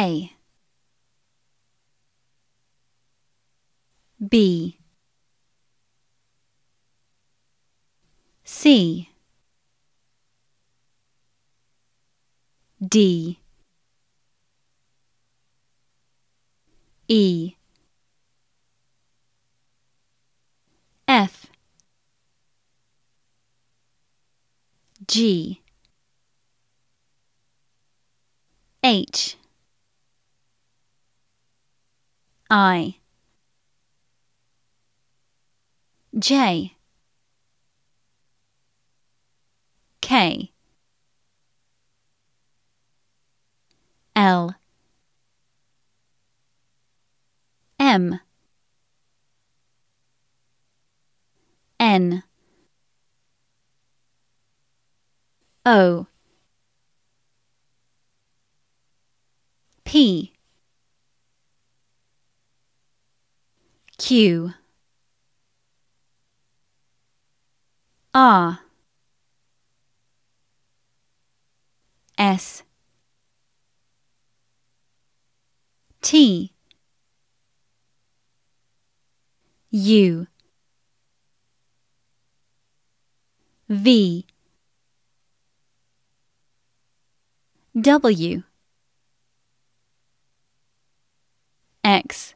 A, B, C, D, E, F, G, H, I, J, K, L, M, N, O, P, Q, R, S, T, U, V, W, X,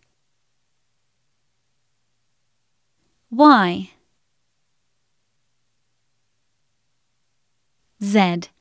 Y, Z.